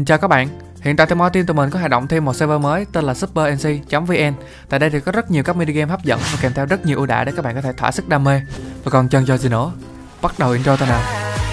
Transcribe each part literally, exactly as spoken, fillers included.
chào các bạn. Hiện tại Team Team tụi mình có hoạt động thêm một server mới tên là super n c chấm v n. Tại đây thì có rất nhiều các mini game hấp dẫn và kèm theo rất nhiều ưu đãi để các bạn có thể thỏa sức đam mê. Và còn chân chờ gì nữa, bắt đầu intro thôi nào.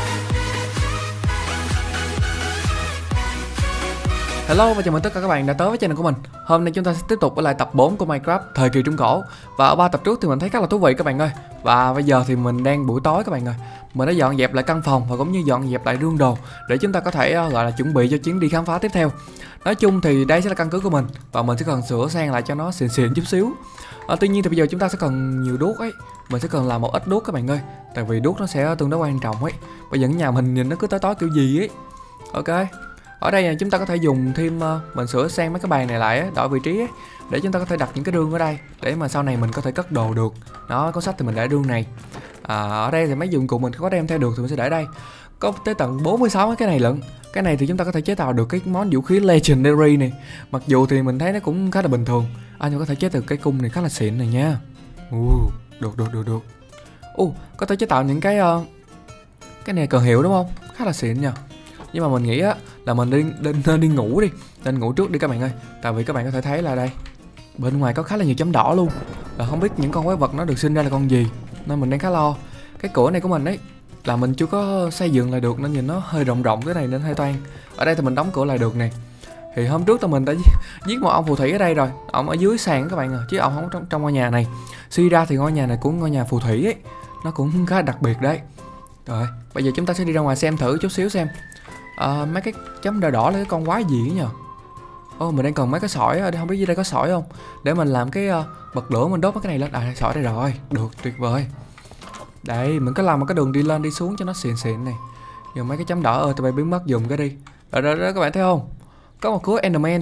Hello và chào mừng tất cả các bạn đã tới với channel của mình. Hôm nay chúng ta sẽ tiếp tục với lại tập bốn của Minecraft thời kỳ trung cổ. Và ở ba tập trước thì mình thấy khá là thú vị các bạn ơi. Và bây giờ thì mình đang buổi tối các bạn ơi. Mình đã dọn dẹp lại căn phòng và cũng như dọn dẹp lại rương đồ để chúng ta có thể uh, gọi là chuẩn bị cho chuyến đi khám phá tiếp theo. Nói chung thì đây sẽ là căn cứ của mình và mình sẽ cần sửa sang lại cho nó xịn xịn chút xíu. À, tuy nhiên thì bây giờ chúng ta sẽ cần nhiều đuốc ấy. Mình sẽ cần làm một ít đuốc các bạn ơi. Tại vì đuốc nó sẽ tương đối quan trọng ấy. Bây giờ nhà mình nhìn nó cứ tối tối kiểu gì ấy. Ok. Ở đây này, chúng ta có thể dùng thêm uh, mình sửa sang mấy cái bàn này lại á, đổi vị trí ấy, để chúng ta có thể đặt những cái rương ở đây để mà sau này mình có thể cất đồ được. Đó, có sách thì mình để rương này. À, ở đây thì mấy dụng cụ mình có đem theo được thì mình sẽ để đây. Có tới tận bốn mươi sáu cái này lận. Cái này thì chúng ta có thể chế tạo được cái món vũ khí legendary này. Mặc dù thì mình thấy nó cũng khá là bình thường. À, nhưng có thể chế tạo cái cung này khá là xịn này nha. Uh, được được được được. Uh, có thể chế tạo những cái uh, cái này cờ hiệu đúng không? Khá là xịn nha. Nhưng mà mình nghĩ á là mình đi, đi, nên đi ngủ đi. Nên ngủ trước đi các bạn ơi. Tại vì các bạn có thể thấy là đây, bên ngoài có khá là nhiều chấm đỏ luôn. Là không biết những con quái vật nó được sinh ra là con gì. Nên mình đang khá lo. Cái cửa này của mình ấy là mình chưa có xây dựng lại được nên nhìn nó hơi rộng rộng cái này nên hơi toan. Ở đây thì mình đóng cửa lại được nè. Thì hôm trước tụi mình đã giết một ông phù thủy ở đây rồi. Ông ở dưới sàn các bạn à, chứ ông không trong, trong ngôi nhà này. Suy ra thì ngôi nhà này cũng ngôi nhà phù thủy ấy. Nó cũng khá đặc biệt đấy. Rồi, bây giờ chúng ta sẽ đi ra ngoài xem thử chút xíu xem. À, mấy cái chấm đỏ đỏ là cái con quái gì nhờ. Ô, mình đang cần mấy cái sỏi ở đây, không biết dưới đây có sỏi không để mình làm cái uh, bật lửa mình đốt mấy cái này lên. À, sỏi đây rồi, được, tuyệt vời. Đây, mình có làm một cái đường đi lên đi xuống cho nó xịn xịn này. Dùng mấy cái chấm đỏ ơi, tụi bay biến mất dùng cái đi. Rồi đó, đó các bạn thấy không? Có một khối Enderman.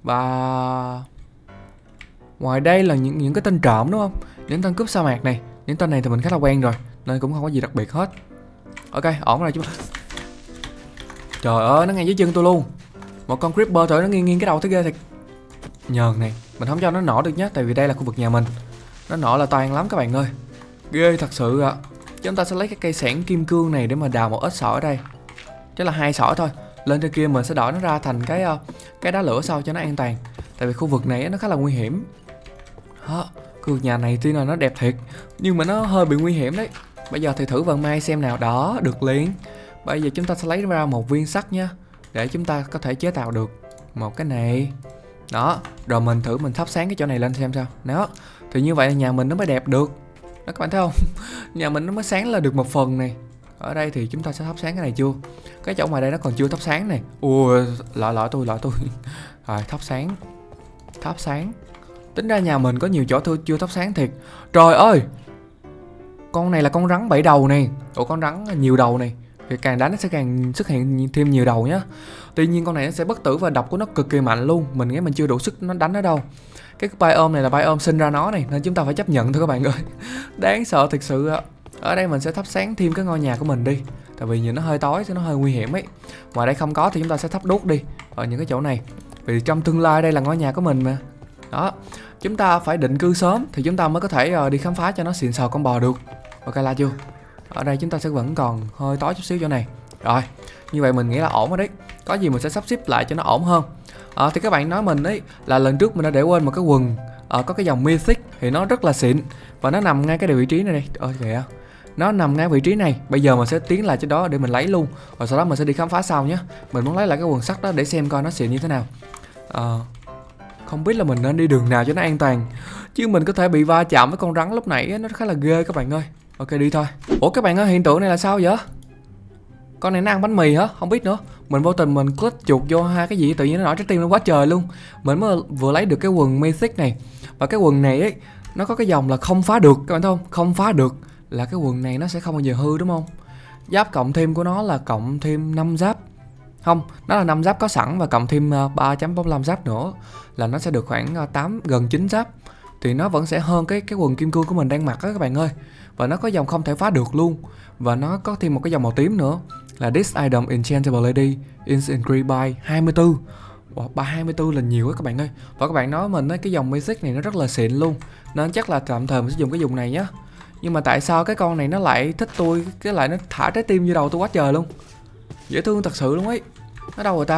Và ngoài đây là những những cái tên trộm đúng không? Những tên cướp sa mạc này. Những tên này thì mình khá là quen rồi nên cũng không có gì đặc biệt hết. Ok, ổn rồi chúng ta. Trời ơi, nó ngay dưới chân tôi luôn. Một con creeper trời, nó nghiêng nghiêng cái đầu thấy ghê thiệt. Nhờn này, mình không cho nó nổ được nhé. Tại vì đây là khu vực nhà mình. Nó nổ là toan lắm các bạn ơi. Ghê thật sự ạ. Chúng ta sẽ lấy cái cây xẻng kim cương này để mà đào một ít sỏi ở đây. Chắc là hai sỏi thôi. Lên trên kia mình sẽ đổi nó ra thành cái cái đá lửa sau cho nó an toàn. Tại vì khu vực này nó khá là nguy hiểm. Đó, khu vực nhà này tuy là nó đẹp thiệt nhưng mà nó hơi bị nguy hiểm đấy. Bây giờ thì thử vận may xem nào. Đó, được liền. Bây giờ chúng ta sẽ lấy ra một viên sắt nha, để chúng ta có thể chế tạo được một cái này. Đó, rồi mình thử mình thắp sáng cái chỗ này lên xem sao. Đó, thì như vậy là nhà mình nó mới đẹp được. Đó các bạn thấy không? Nhà mình nó mới sáng lên được một phần này. Ở đây thì chúng ta sẽ thắp sáng cái này chưa? Cái chỗ ngoài đây nó còn chưa thắp sáng này. Ui, lọ lọ tôi, lọ tôi. Rồi, thắp sáng. Thắp sáng. Tính ra nhà mình có nhiều chỗ tôi chưa thắp sáng thiệt. Trời ơi! Con này là con rắn bảy đầu này. Ủa, con rắn nhiều đầu này. Thì càng đánh nó sẽ càng xuất hiện thêm nhiều đầu nhá. Tuy nhiên con này nó sẽ bất tử và độc của nó cực kỳ mạnh luôn. Mình nghĩ mình chưa đủ sức nó đánh nó đâu. Cái biome này là biome sinh ra nó này nên chúng ta phải chấp nhận thôi các bạn ơi. Đáng sợ thực sự ạ. Ở đây mình sẽ thắp sáng thêm cái ngôi nhà của mình đi. Tại vì nhìn nó hơi tối chứ nó hơi nguy hiểm ấy. Ngoài đây không có thì chúng ta sẽ thắp đốt đi ở những cái chỗ này. Vì trong tương lai đây là ngôi nhà của mình mà. Đó, chúng ta phải định cư sớm thì chúng ta mới có thể uh, đi khám phá cho nó xịn sò con bò được. Ok la chưa? Ở đây chúng ta sẽ vẫn còn hơi tối chút xíu chỗ này. Rồi, như vậy mình nghĩ là ổn rồi đấy. Có gì mình sẽ sắp xếp lại cho nó ổn hơn. À, thì các bạn nói mình ấy là lần trước mình đã để quên một cái quần à, có cái dòng Mythic thì nó rất là xịn. Và nó nằm ngay cái vị trí này đây. Ôi kìa. Nó nằm ngay vị trí này. Bây giờ mình sẽ tiến lại cho đó để mình lấy luôn. Rồi sau đó mình sẽ đi khám phá sau nhé. Mình muốn lấy lại cái quần sắt đó để xem coi nó xịn như thế nào. À, không biết là mình nên đi đường nào cho nó an toàn. Chứ mình có thể bị va chạm với con rắn lúc nãy ấy, nó khá là ghê các bạn ơi. Ok đi thôi. Ủa các bạn ơi, hiện tượng này là sao vậy? Con này nó ăn bánh mì hả? Không biết nữa. Mình vô tình mình click chuột vô hai cái gì tự nhiên nó nổi trái tim lên quá trời luôn. Mình mới vừa lấy được cái quần Mythic này. Và cái quần này ấy, nó có cái dòng là không phá được. Các bạn thấy không? Không phá được. Là cái quần này nó sẽ không bao giờ hư đúng không? Giáp cộng thêm của nó là cộng thêm năm giáp. Không, nó là năm giáp có sẵn và cộng thêm ba chấm bốn mươi lăm giáp nữa. Là nó sẽ được khoảng tám, gần chín giáp. Thì nó vẫn sẽ hơn cái cái quần kim cương của mình đang mặc đó các bạn ơi. Và nó có dòng không thể phá được luôn. Và nó có thêm một cái dòng màu tím nữa. Là this item enchantable lady is increased by hai mươi tư. Wow, ba hai mươi tư là nhiều á các bạn ơi. Và các bạn nói mình ấy, cái dòng Mythic này nó rất là xịn luôn. Nên chắc là tạm thời mình sẽ dùng cái dùng này nhá. Nhưng mà tại sao cái con này nó lại thích tôi, cái lại nó thả trái tim vô đầu tôi quá trời luôn. Dễ thương thật sự luôn ấy. Nó đâu rồi ta?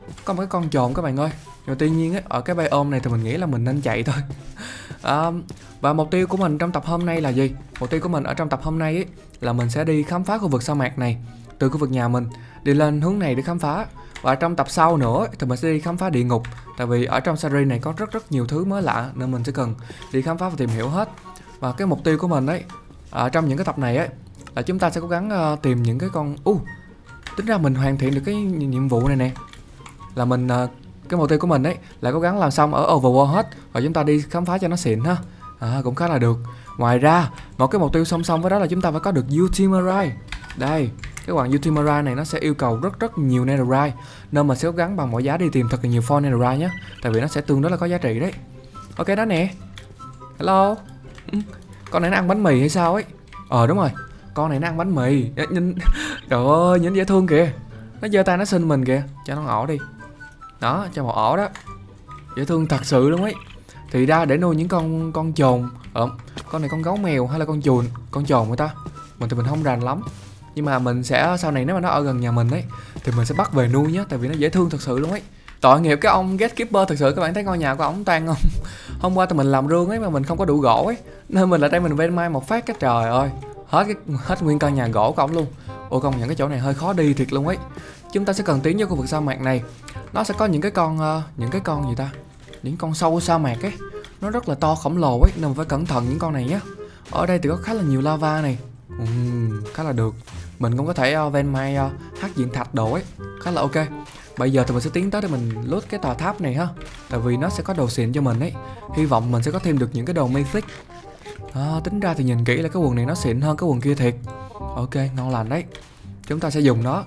có một cái con chồn các bạn ơi. Nhưng mà tuy nhiên ấy, ở cái biome này thì mình nghĩ là mình nên chạy thôi. à, Và mục tiêu của mình trong tập hôm nay là gì? Mục tiêu của mình ở trong tập hôm nay ấy, là mình sẽ đi khám phá khu vực sa mạc này. Từ khu vực nhà mình đi lên hướng này để khám phá. Và trong tập sau nữa thì mình sẽ đi khám phá địa ngục. Tại vì ở trong series này có rất rất nhiều thứ mới lạ, nên mình sẽ cần đi khám phá và tìm hiểu hết. Và cái mục tiêu của mình ấy, ở trong những cái tập này ấy, là chúng ta sẽ cố gắng uh, tìm những cái con u uh, tính ra mình hoàn thiện được cái nhiệm vụ này nè. Là mình uh, cái mục tiêu của mình ấy là cố gắng làm xong ở Overworld hết, rồi chúng ta đi khám phá cho nó xịn ha. À, cũng khá là được. Ngoài ra một cái mục tiêu song song với đó là chúng ta phải có được Ultimarite. Đây, cái hoàng Ultimarite này nó sẽ yêu cầu rất rất nhiều Netherite, nên mình sẽ cố gắng bằng mọi giá đi tìm thật là nhiều for Netherite nhé. Tại vì nó sẽ tương đối là có giá trị đấy. Ok đó nè. Hello. Ừ. Con này nó ăn bánh mì hay sao ấy? Ờ đúng rồi, con này nó ăn bánh mì. Nhìn, trời ơi, nhìn dễ thương kìa. Nó giơ tay nó xin mình kìa. Cho nó ổ đi. Đó, cho một ổ đó. Dễ thương thật sự luôn ấy. Thì ra để nuôi những con con chồn. Ờ, con này con gấu mèo hay là con chuồn, con chồn người ta. Mình thì mình không rành lắm. Nhưng mà mình sẽ sau này nếu mà nó ở gần nhà mình ấy thì mình sẽ bắt về nuôi nhé. Tại vì nó dễ thương thật sự luôn ấy. Tội nghiệp cái ông Gatekeeper thật sự. Các bạn thấy ngôi nhà của ổng toan không? Hôm qua tụi mình làm rương ấy mà mình không có đủ gỗ ấy, nên mình lại đây mình ven mai một phát cái trời ơi, hết cái hết nguyên căn nhà gỗ của ổng luôn. Ôi công nhận cái chỗ này hơi khó đi thiệt luôn ấy. Chúng ta sẽ cần tiến vào khu vực sa mạc này. Nó sẽ có những cái con uh, những cái con gì ta, những con sâu sa mạc ấy, nó rất là to khổng lồ ấy, nên mình phải cẩn thận những con này nhé. Ở đây thì có khá là nhiều lava này. uhm, khá là được. Mình cũng có thể uh, ven mai uh, hắc diện thạch đồ ấy, khá là ok. Bây giờ thì mình sẽ tiến tới để mình loot cái tòa tháp này ha. Tại vì nó sẽ có đồ xịn cho mình ấy. Hy vọng mình sẽ có thêm được những cái đồ mythic. à, Tính ra thì nhìn kỹ là cái quần này nó xịn hơn cái quần kia thiệt. Ok, ngon lành đấy. Chúng ta sẽ dùng nó.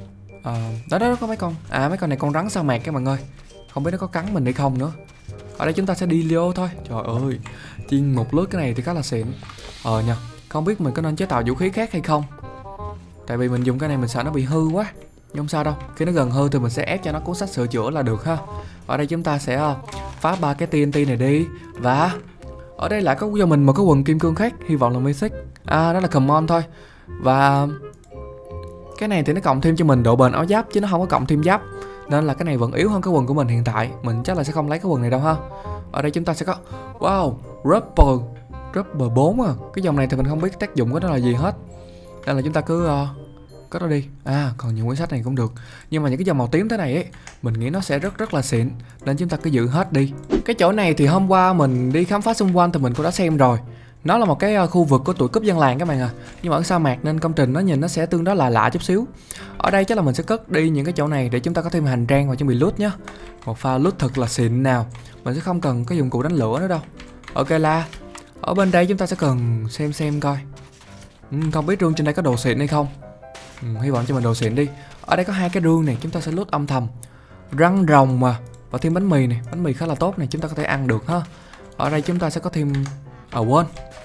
à, Đó đó có mấy con. À mấy con này con rắn sa mạc các bạn ơi. Không biết nó có cắn mình hay không nữa. Ở đây chúng ta sẽ đi Leo thôi. Trời ơi, chiên một lướt cái này thì khá là xịn. Ờ nha, không biết mình có nên chế tạo vũ khí khác hay không. Tại vì mình dùng cái này mình sợ nó bị hư quá. Nhưng không sao đâu, khi nó gần hư thì mình sẽ ép cho nó cuốn sách sửa chữa là được ha. Ở đây chúng ta sẽ phá ba cái tê en tê này đi. Và ở đây lại có cho mình một cái quần kim cương khác. Hy vọng là mythic. À đó là common thôi. Và cái này thì nó cộng thêm cho mình độ bền áo giáp, chứ nó không có cộng thêm giáp. Nên là cái này vẫn yếu hơn cái quần của mình hiện tại. Mình chắc là sẽ không lấy cái quần này đâu ha. Ở đây chúng ta sẽ có wow, Rubber Rubber bốn à. Cái dòng này thì mình không biết tác dụng của nó là gì hết, nên là chúng ta cứ uh, cất nó đi. À còn những quyển sách này cũng được. Nhưng mà những cái dòng màu tím thế này ấy, mình nghĩ nó sẽ rất rất là xịn, nên chúng ta cứ giữ hết đi. Cái chỗ này thì hôm qua mình đi khám phá xung quanh thì mình cũng đã xem rồi. Nó là một cái khu vực của tụi cướp dân làng các bạn à. Nhưng mà ở sa mạc nên công trình nó nhìn nó sẽ tương đối là lạ chút xíu. Ở đây chắc là mình sẽ cất đi những cái chỗ này để chúng ta có thêm hành trang và chuẩn bị loot nhá. Một pha loot thật là xịn nào. Mình sẽ không cần cái dụng cụ đánh lửa nữa đâu. Ok là ở bên đây chúng ta sẽ cần xem xem coi. ừ, Không biết rương trên đây có đồ xịn hay không. ừ, Hy vọng cho mình đồ xịn đi. Ở đây có hai cái rương này, chúng ta sẽ loot âm thầm. Răng rồng mà. Và thêm bánh mì này, bánh mì khá là tốt này, chúng ta có thể ăn được ha. Ở đây chúng ta sẽ có thêm. À quên.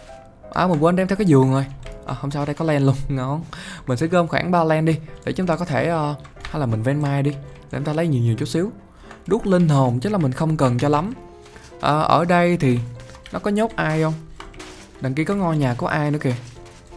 À mình quên đem theo cái giường rồi. À không sao, đây có len luôn, ngon. Mình sẽ gom khoảng ba len đi để chúng ta có thể uh, hay là mình ven mai đi để chúng ta lấy nhiều nhiều chút xíu. Đuốc linh hồn chắc là mình không cần cho lắm. à, Ở đây thì nó có nhốt ai không? Đằng kia có ngôi nhà của ai nữa kìa.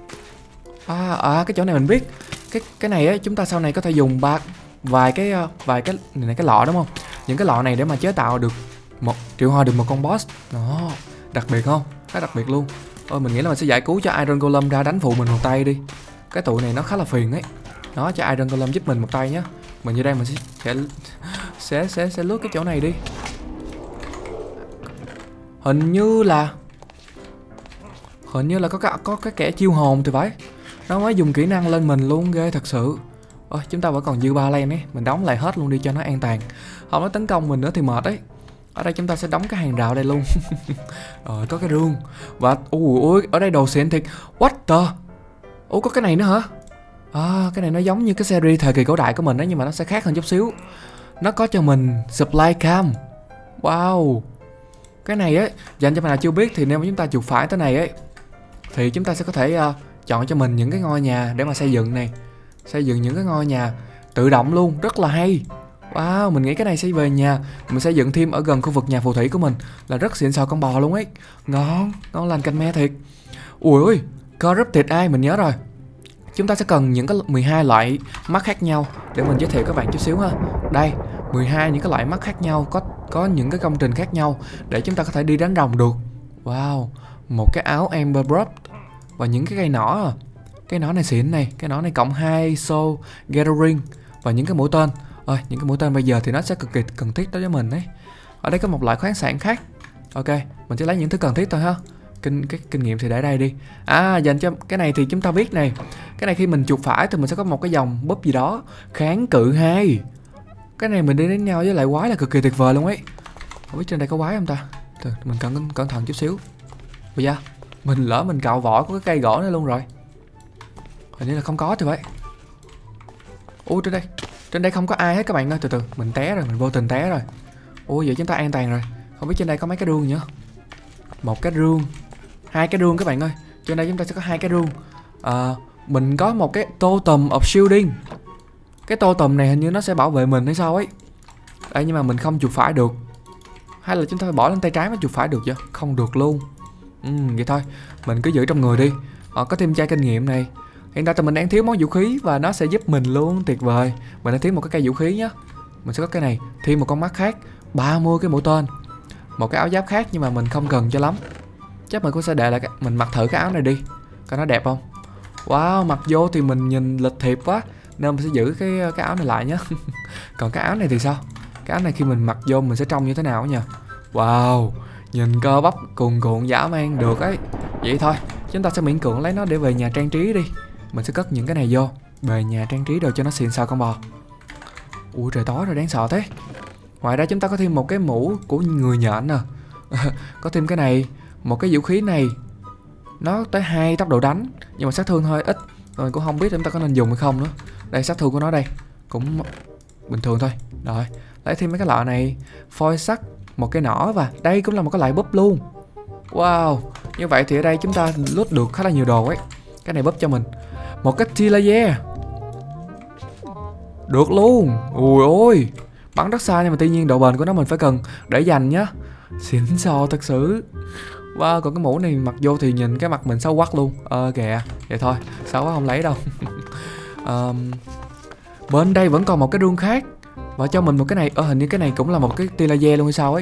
À, à cái chỗ này mình biết. Cái cái này á, chúng ta sau này có thể dùng ba vài cái uh, vài cái này cái lọ đúng không? Những cái lọ này để mà chế tạo được một triệu hồi được một con boss. Đó, đặc biệt không? Khá đặc biệt luôn. Ôi mình nghĩ là mình sẽ giải cứu cho Iron Golem ra đánh phụ mình một tay đi. Cái tụi này nó khá là phiền ấy. Nó cho Iron Golem giúp mình một tay nhé. Mình như đây mình sẽ sẽ sẽ sẽ, sẽ lướt cái chỗ này đi. Hình như là Hình như là có cái, có cái kẻ chiêu hồn thì phải. Nó mới dùng kỹ năng lên mình luôn, ghê thật sự. Ôi chúng ta vẫn còn dư ba len ấy. Mình đóng lại hết luôn đi cho nó an toàn. Không nó tấn công mình nữa thì mệt ấy. Ở đây chúng ta sẽ đóng cái hàng rào đây luôn. Rồi có cái rương. Và ui ui ở đây đồ xịn thiệt. What the. Ủa có cái này nữa hả? À cái này nó giống như cái series thời kỳ cổ đại của mình đó, nhưng mà nó sẽ khác hơn chút xíu. Nó có cho mình supply cam. Wow. Cái này ấy, dành cho bạn nào chưa biết thì nếu mà chúng ta chuột phải tới này ấy thì chúng ta sẽ có thể uh, chọn cho mình những cái ngôi nhà để mà xây dựng này. Xây dựng những cái ngôi nhà tự động luôn, rất là hay. Wow, mình nghĩ cái này sẽ về nhà mình xây dựng thêm ở gần khu vực nhà phù thủy của mình là rất xịn sò con bò luôn ấy. Ngon, ngon lành canh me thiệt. Ui ui, corrupted ai mình nhớ rồi. Chúng ta sẽ cần những cái mười hai loại mắt khác nhau để mình giới thiệu các bạn chút xíu ha. Đây, mười hai những cái loại mắt khác nhau, có có những cái công trình khác nhau để chúng ta có thể đi đánh rồng được. Wow, một cái áo Amber Blood và những cái cây nỏ à. Cái nỏ này xịn này, cái nỏ này cộng hai Soul Gathering và những cái mũi tên. Ơi, những cái mũi tên bây giờ thì nó sẽ cực kỳ cần thiết đối với mình đấy. Ở đây có một loại khoáng sản khác. Ok, mình sẽ lấy những thứ cần thiết thôi ha. Kinh cái kinh nghiệm thì để đây đi. À, dành cho cái này thì chúng ta biết này. Cái này khi mình chuột phải thì mình sẽ có một cái dòng búp gì đó, kháng cự hai. Cái này mình đi đến nhau với lại quái là cực kỳ tuyệt vời luôn ấy. Không biết trên đây có quái không ta? Từ, mình cẩn cẩn thận chút xíu. Bây giờ mình lỡ mình cạo vỏ của cái cây gỗ này luôn rồi. Hình như là không có thì vậy. Ủa trên đây, trên đây không có ai hết các bạn ơi. Từ từ, mình té rồi, mình vô tình té rồi. Ủa vậy chúng ta an toàn rồi. Không biết trên đây có mấy cái rương nữa. Một cái rương, hai cái rương các bạn ơi. Trên đây chúng ta sẽ có hai cái rương. À, mình có một cái totem of shielding. Cái totem này hình như nó sẽ bảo vệ mình hay sao ấy. Đây, nhưng mà mình không chuột phải được. Hay là chúng ta phải bỏ lên tay trái mới chuột phải được vậy? Không được luôn. Ừ, vậy thôi, mình cứ giữ trong người đi. À, có thêm chai kinh nghiệm này. Hiện tại thì mình đang thiếu món vũ khí và nó sẽ giúp mình luôn, tuyệt vời. Mình đang thiếu một cái cây vũ khí nhá. Mình sẽ có cái này, thêm một con mắt khác, ba mươi cái mũi tên, một cái áo giáp khác nhưng mà mình không cần cho lắm. Chắc mình cũng sẽ để lại cái... mình mặc thử cái áo này đi, coi nó đẹp không. Wow, mặc vô thì mình nhìn lịch thiệp quá nên mình sẽ giữ cái cái áo này lại nhé. Còn cái áo này thì sao? Cái áo này khi mình mặc vô mình sẽ trông như thế nào nhỉ? Wow, nhìn cơ bắp cuồn cuộn dã man được ấy. Vậy thôi, chúng ta sẽ miễn cưỡng lấy nó để về nhà trang trí đi. Mình sẽ cất những cái này vô, về nhà trang trí đồ cho nó xịn sò con bò. Ui trời tối rồi, đáng sợ thế. Ngoài ra chúng ta có thêm một cái mũ của người nhện nè. Có thêm cái này, một cái vũ khí này. Nó tới hai tốc độ đánh, nhưng mà sát thương hơi ít. Mình cũng không biết chúng ta có nên dùng hay không nữa. Đây, sát thương của nó đây cũng bình thường thôi. Rồi, lấy thêm mấy cái lọ này, phôi sắt, một cái nỏ và đây cũng là một cái loại búp luôn. Wow, như vậy thì ở đây chúng ta loot được khá là nhiều đồ ấy. Cái này búp cho mình một cái T-laser. Được luôn. Ui ôi, bắn rất xa nhưng mà tuy nhiên độ bền của nó mình phải cần để dành nhá. Xịn sò thật sự. Wow, còn cái mũ này mặc vô thì nhìn cái mặt mình xấu quắc luôn. Ờ kìa, vậy thôi, xấu quá không lấy đâu. um, Bên đây vẫn còn một cái rương khác và cho mình một cái này. Ờ hình như cái này cũng là một cái tia laser luôn hay sao ấy.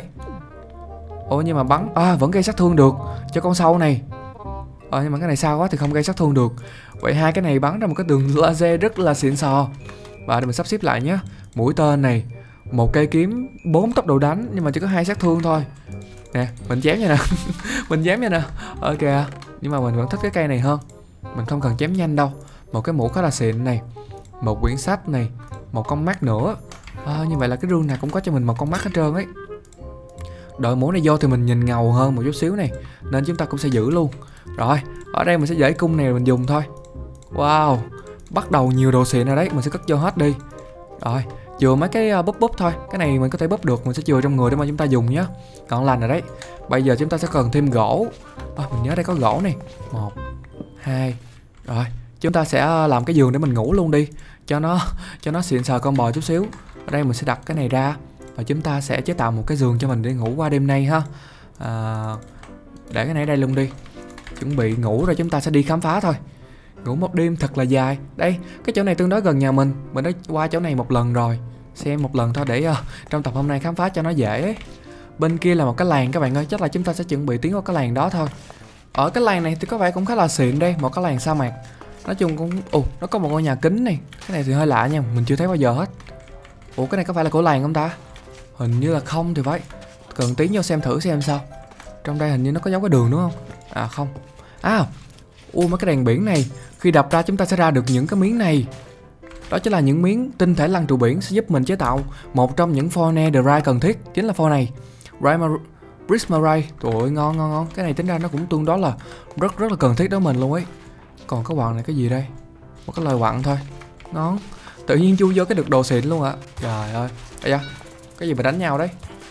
Ồ nhưng mà bắn, à vẫn gây sát thương được cho con sâu này. Ờ nhưng mà cái này sao quá thì không gây sát thương được. Vậy hai cái này bắn ra một cái đường laser rất là xịn sò. Và để mình sắp xếp lại nhé. Mũi tên này, một cây kiếm, bốn tốc độ đánh nhưng mà chỉ có hai sát thương thôi. Nè, mình chém nha nè. Mình chém nha nè. Ok, nhưng mà mình vẫn thích cái cây này hơn. Mình không cần chém nhanh đâu. Một cái mũ khá là xịn này, một quyển sách này, một con mắt nữa. À, như vậy là cái rương nào cũng có cho mình một con mắt hết trơn ấy. Đội mũ này vô thì mình nhìn ngầu hơn một chút xíu này, nên chúng ta cũng sẽ giữ luôn. Rồi, ở đây mình sẽ để cung này mình dùng thôi. Wow, bắt đầu nhiều đồ xịn rồi đấy. Mình sẽ cất vô hết đi. Rồi, chừa mấy cái búp búp thôi. Cái này mình có thể búp được, mình sẽ chừa trong người để mà chúng ta dùng nhé. Còn lành rồi đấy. Bây giờ chúng ta sẽ cần thêm gỗ. À, mình nhớ đây có gỗ này. Một, hai. Rồi, chúng ta sẽ làm cái giường để mình ngủ luôn đi, cho nó cho nó xịn sò con bò chút xíu. Ở đây mình sẽ đặt cái này ra và chúng ta sẽ chế tạo một cái giường cho mình để ngủ qua đêm nay ha. À, để cái này ở đây luôn đi. Chuẩn bị ngủ rồi chúng ta sẽ đi khám phá thôi. Ngủ một đêm thật là dài. Đây, cái chỗ này tương đối gần nhà mình. Mình đã qua chỗ này một lần rồi. Xem một lần thôi để uh, trong tập hôm nay khám phá cho nó dễ ấy. Bên kia là một cái làng các bạn ơi. Chắc là chúng ta sẽ chuẩn bị tiến vào cái làng đó thôi. Ở cái làng này thì có vẻ cũng khá là xịn đây. Một cái làng sa mạc. Nói chung cũng... Ồ, nó có một ngôi nhà kính này. Cái này thì hơi lạ nha, mình chưa thấy bao giờ hết. Ủa cái này có phải là của làng không ta? Hình như là không thì phải. Cần tiến vô xem thử xem sao. Trong đây hình như nó có dấu cái đường đúng không? À không. À, ui mấy cái đèn biển này, khi đập ra chúng ta sẽ ra được những cái miếng này. Đó chính là những miếng tinh thể lăn trụ biển sẽ giúp mình chế tạo một trong những phone netherite cần thiết, chính là phone này. Prismarite. Trời ơi, ngon ngon ngon. Cái này tính ra nó cũng tương đối là rất rất là cần thiết đối với mình luôn ấy. Còn cái quặng này cái gì đây? Một cái lời quặng thôi. Ngon. Tự nhiên chui vô cái được đồ xịn luôn ạ. Trời ơi. Ây da, cái gì mà đánh nhau đấy?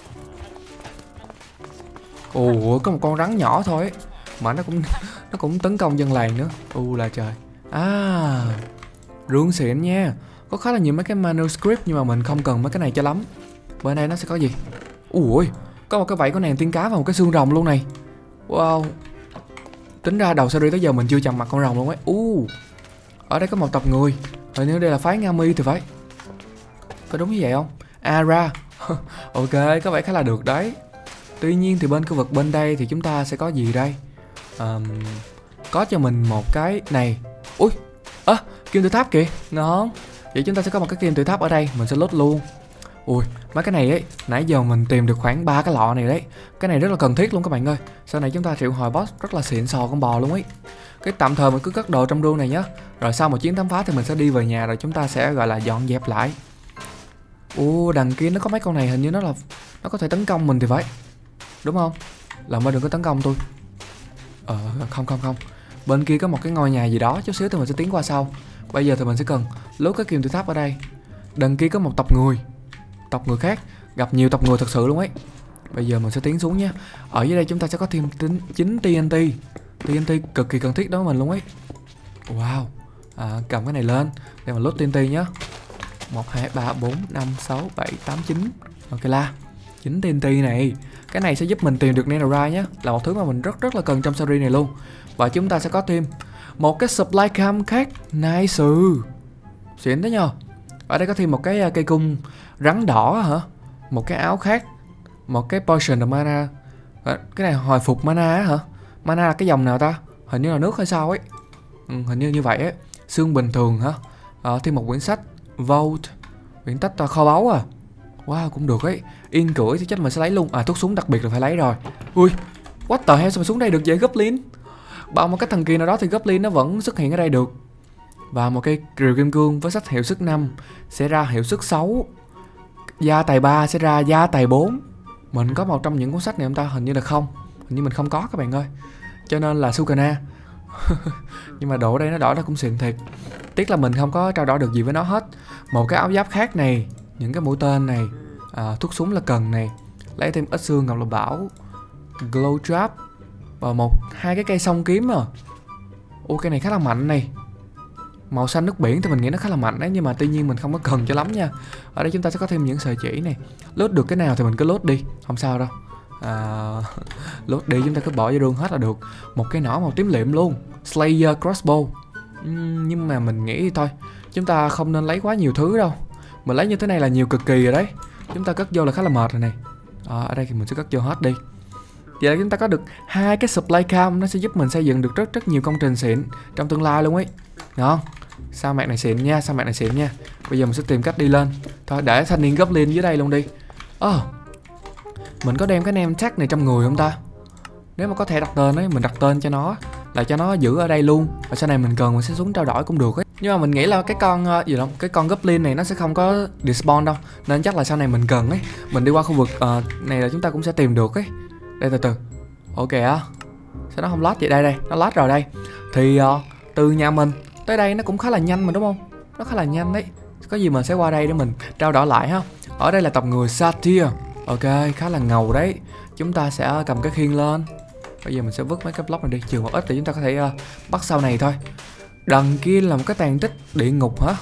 Ồ, có một con rắn nhỏ thôi ấy. Mà nó cũng nó cũng tấn công dân làng nữa. U là trời. À, rương xịn nha. Có khá là nhiều mấy cái manuscript nhưng mà mình không cần mấy cái này cho lắm. Bên đây nó sẽ có gì? Ui, có một cái vảy của nàng tiên cá và một cái xương rồng luôn này. Wow. Tính ra đầu series tới giờ mình chưa chạm mặt con rồng luôn ấy. U. Ở đây có một tộc người. Hình như đây là phái Nga Mi thì phải. Có đúng như vậy không? Ara. Ok, có vẻ khá là được đấy. Tuy nhiên thì bên khu vực bên đây thì chúng ta sẽ có gì đây? um, Có cho mình một cái này. Ui, ơ, à, kim tự tháp kìa, ngon. Vậy chúng ta sẽ có một cái kim tự tháp ở đây, mình sẽ lốt luôn. Ui, mấy cái này ấy, nãy giờ mình tìm được khoảng ba cái lọ này đấy. Cái này rất là cần thiết luôn các bạn ơi. Sau này chúng ta triệu hồi boss rất là xịn sò con bò luôn ấy. Cái tạm thời mình cứ cất đồ trong room này nhá. Rồi sau một chuyến khám phá thì mình sẽ đi về nhà, rồi chúng ta sẽ gọi là dọn dẹp lại. Ồ, đằng kia nó có mấy con này, hình như nó là nó có thể tấn công mình thì phải. Đúng không? Lòng ơi đừng có tấn công tôi. Ờ, không không không. Bên kia có một cái ngôi nhà gì đó, chút xíu thì mình sẽ tiến qua sau. Bây giờ thì mình sẽ cần lốt cái kim tự tháp ở đây. Đằng kia có một tộc người. Tộc người khác, gặp nhiều tộc người thật sự luôn ấy. Bây giờ mình sẽ tiến xuống nha. Ở dưới đây chúng ta sẽ có thêm chín tê en tê. tê en tê cực kỳ cần thiết đối với mình luôn ấy. Wow. À, cầm cái này lên để mình lốt tê en tê nhé. Một, hai, ba, bốn, năm, sáu, bảy, tám, chín. Ok la, chín tê en tê này. Cái này sẽ giúp mình tìm được Netherite nhé. Là một thứ mà mình rất rất là cần trong series này luôn. Và chúng ta sẽ có thêm một cái supply cam khác. Nice. Xịn thế nhờ. Ở đây có thêm một cái cây cung rắn đỏ hả? Một cái áo khác. Một cái potion of mana. Cái này hồi phục mana hả? Mana là cái dòng nào ta? Hình như là nước hay sao ấy. Ừ, hình như như vậy ấy. Xương bình thường hả? À, thêm một quyển sách Vault. Quyển sách kho báu à. Wow, cũng được ấy. Yên cưỡi thì chắc mình sẽ lấy luôn. À, thuốc súng đặc biệt là phải lấy rồi. Ui, what the hell, sao mà xuống đây được vậy Goblin? Bằng một cái thần kỳ nào đó thì Goblin nó vẫn xuất hiện ở đây được. Và một cây rìu kim cương với sách hiệu suất năm sẽ ra hiệu suất sáu. Gia tài ba sẽ ra gia tài bốn. Mình có một trong những cuốn sách này không ta? Hình như là không. Hình như mình không có các bạn ơi. Cho nên là Sukana. Nhưng mà độ ở đây nó đỏ nó cũng xịn thiệt. Tiếc là mình không có trao đổi được gì với nó hết. Một cái áo giáp khác này. Những cái mũi tên này. À, thuốc súng là cần này. Lấy thêm ít xương ngọc lục bảo. Glow trap. Và một hai cái cây song kiếm à. Ô, cây này khá là mạnh này. Màu xanh nước biển thì mình nghĩ nó khá là mạnh đấy. Nhưng mà tuy nhiên mình không có cần cho lắm nha. Ở đây chúng ta sẽ có thêm những sợi chỉ này. Lốt được cái nào thì mình cứ lốt đi. Không sao đâu. À, lốt đi, chúng ta cứ bỏ vô đường hết là được. Một cái nỏ màu tím liệm luôn. Slayer crossbow. uhm, Nhưng mà mình nghĩ thôi, chúng ta không nên lấy quá nhiều thứ đâu. Mình lấy như thế này là nhiều cực kỳ rồi đấy. Chúng ta cất vô là khá là mệt rồi này. À, ở đây thì mình sẽ cất vô hết đi. Vậy là chúng ta có được hai cái supply cam. Nó sẽ giúp mình xây dựng được rất rất nhiều công trình xịn trong tương lai luôn ấy. Ngon. Sao mạng này xịn nha, sao mạng này xịn nha. Bây giờ mình sẽ tìm cách đi lên. Thôi để thanh niên Goblin dưới đây luôn đi. Ồ, oh, mình có đem cái name tag này trong người không ta? Nếu mà có thể đặt tên ấy, mình đặt tên cho nó, là cho nó giữ ở đây luôn. Và sau này mình cần mình sẽ xuống trao đổi cũng được ấy. Nhưng mà mình nghĩ là cái con uh, gì đó, cái con Goblin này nó sẽ không có despawn đâu. Nên chắc là sau này mình cần ấy, mình đi qua khu vực uh, này là chúng ta cũng sẽ tìm được ấy. Đây từ từ. Ok á. Sao nó không lót vậy? Đây đây, nó lót rồi đây. Thì uh, từ nhà mình tới đây nó cũng khá là nhanh mà đúng không? Nó khá là nhanh đấy. Có gì mình sẽ qua đây để mình trao đổi lại ha. Ở đây là tộc người Satyr. Ok, khá là ngầu đấy. Chúng ta sẽ cầm cái khiên lên. Bây giờ mình sẽ vứt mấy cái block này đi, trừ một ít để chúng ta có thể uh, bắt sau này thôi. Đằng kia là một cái tàn tích địa ngục hả?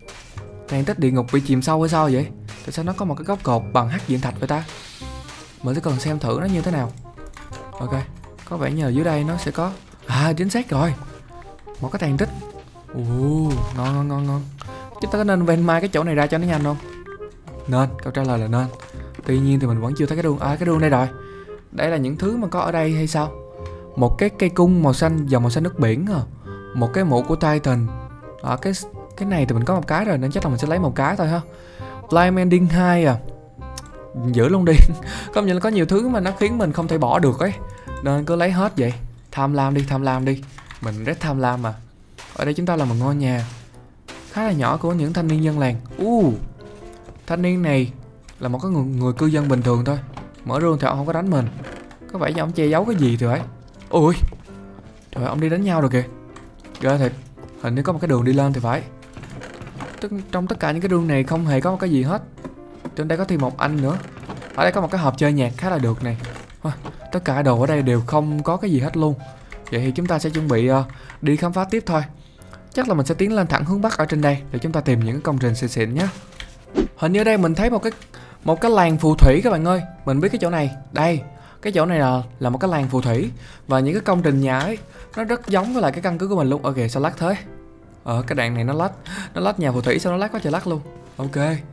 Tàn tích địa ngục bị chìm sâu hay sao vậy? Tại sao nó có một cái góc cột bằng hắc diện thạch vậy ta? Mình sẽ cần xem thử nó như thế nào. Ok, có vẻ như ở dưới đây nó sẽ có. À, chính xác rồi. Một cái tàn tích. Ồ, ngon ngon ngon ngon. Chúng ta có nên ven mai cái chỗ này ra cho nó nhanh không? Nên, câu trả lời là nên. Tuy nhiên thì mình vẫn chưa thấy cái đường. À, cái đường đây rồi. Đây là những thứ mà có ở đây hay sao? Một cái cây cung màu xanh, dòng màu xanh nước biển à. Một cái mũ của Titan. À, cái cái này thì mình có một cái rồi nên chắc là mình sẽ lấy một cái thôi ha. Blind Ending hai à. Giữ luôn đi. Công nhận là có nhiều thứ mà nó khiến mình không thể bỏ được ấy. Nên cứ lấy hết vậy. Tham lam đi, tham lam đi. Mình rất tham lam mà. Ở đây chúng ta là một ngôi nhà khá là nhỏ của những thanh niên dân làng. Uh, thanh niên này là một cái người, người cư dân bình thường thôi. Mở rương thì ông không có đánh mình. Có vẻ như ông che giấu cái gì thì phải. Ui, trời, ông đi đánh nhau rồi kìa. Ghê thiệt. Hình như có một cái đường đi lên thì phải. Tức, trong tất cả những cái đường này không hề có một cái gì hết. Trên đây có thêm một anh nữa. Ở đây có một cái hộp chơi nhạc khá là được này. Tất cả đồ ở đây đều không có cái gì hết luôn. Vậy thì chúng ta sẽ chuẩn bị uh, đi khám phá tiếp thôi. Chắc là mình sẽ tiến lên thẳng hướng bắc ở trên đây để chúng ta tìm những công trình xịn xịn nhé. Hình như ở đây mình thấy một cái một cái làng phù thủy các bạn ơi. Mình biết cái chỗ này. Đây, cái chỗ này là là một cái làng phù thủy. Và những cái công trình nhà ấy nó rất giống với lại cái căn cứ của mình luôn. Ok, sao lắc thế? Ờ, cái đoạn này nó lắc. Nó lắc nhà phù thủy sao nó lắc quá trời lắc luôn. Ok.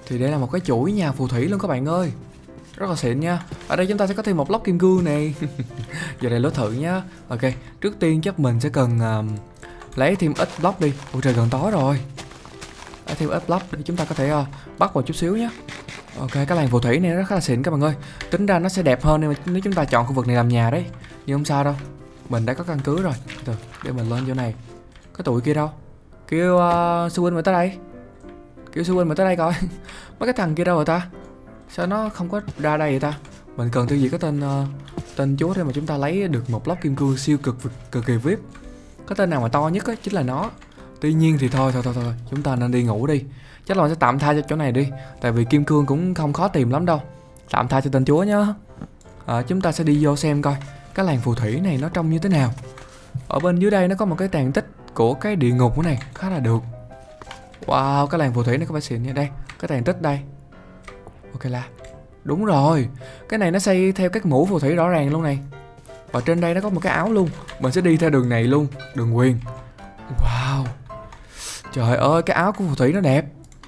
Thì đây là một cái chuỗi nhà phù thủy luôn các bạn ơi. Rất là xịn nha. Ở đây chúng ta sẽ có thêm một lốc kim cương này. Giờ đây lốt thử nhá. Ok, trước tiên chắc mình sẽ cần uh, lấy thêm ít block đi. Ôi trời, gần tối rồi. Lấy thêm ít block để chúng ta có thể uh, bắt một chút xíu nhé. Ok, cái làng phù thủy này rất là xịn các bạn ơi. Tính ra nó sẽ đẹp hơn nếu, nếu chúng ta chọn khu vực này làm nhà đấy. Nhưng không sao đâu, mình đã có căn cứ rồi. Từ để mình lên chỗ này. Cái tụi kia đâu? Kêu uh, sư huynh mà tới đây. Kêu sư huynh mà tới đây coi. Mấy cái thằng kia đâu rồi ta? Sao nó không có ra đây vậy ta? Mình cần tiêu diệt cái tên uh, tên chúa để mà chúng ta lấy được một block kim cương siêu cực cực kỳ vip. Cái tên nào mà to nhất á chính là nó. Tuy nhiên thì thôi thôi thôi thôi, chúng ta nên đi ngủ đi. Chắc là mình sẽ tạm tha cho chỗ này đi. Tại vì kim cương cũng không khó tìm lắm đâu. Tạm tha cho tên chúa nhá. À, chúng ta sẽ đi vô xem coi cái làng phù thủy này nó trông như thế nào. Ở bên dưới đây nó có một cái tàn tích của cái địa ngục của này, khá là được. Wow, cái làng phù thủy này có phải xịn nha. Đây, cái tàn tích đây. Ok là đúng rồi. Cái này nó xây theo các mũ phù thủy rõ ràng luôn này. Và trên đây nó có một cái áo luôn. Mình sẽ đi theo đường này luôn, đường quyền. Wow, trời ơi, cái áo của phù thủy nó đẹp.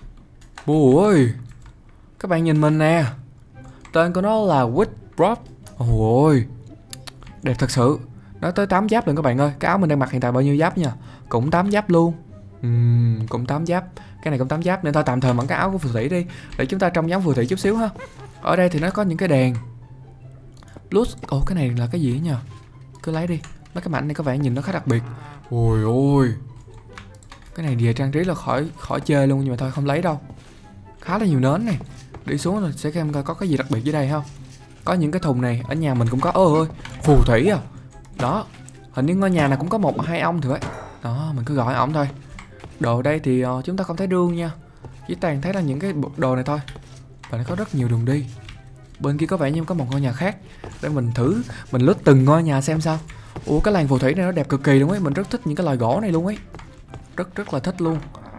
Ôi, các bạn nhìn mình nè. Tên của nó là Withdrop. Ôi, đẹp thật sự. Nó tới tám giáp luôn các bạn ơi. Cái áo mình đang mặc hiện tại bao nhiêu giáp nha? Cũng tám giáp luôn. Uhm, cũng tám giáp. Cái này cũng tám giáp nên thôi tạm thời mặc cái áo của phù thủy đi. Để chúng ta trông giống phù thủy chút xíu ha. Ở đây thì nó có những cái đèn. Plus, ồ cái này là cái gì nhỉ? Cứ lấy đi. Mấy cái mảnh này có vẻ nhìn nó khá đặc biệt. Ôi ôi. Cái này về trang trí là khỏi khỏi chê luôn, nhưng mà thôi không lấy đâu. Khá là nhiều nến này. Đi xuống rồi sẽ xem coi có cái gì đặc biệt dưới đây không. Có những cái thùng này, ở nhà mình cũng có. Ôi ơi, phù thủy à. Đó, hình như ngôi nhà này cũng có một hai ông thì vậy. Đó, mình cứ gọi ổng thôi. Đồ đây thì uh, chúng ta không thấy rương nha. Chỉ toàn thấy là những cái đồ này thôi. Và nó có rất nhiều đường đi. Bên kia có vẻ như có một ngôi nhà khác. Để mình thử, mình lướt từng ngôi nhà xem sao. Ủa cái làng phù thủy này nó đẹp cực kỳ luôn ấy. Mình rất thích những cái loài gỗ này luôn ấy. Rất rất là thích luôn.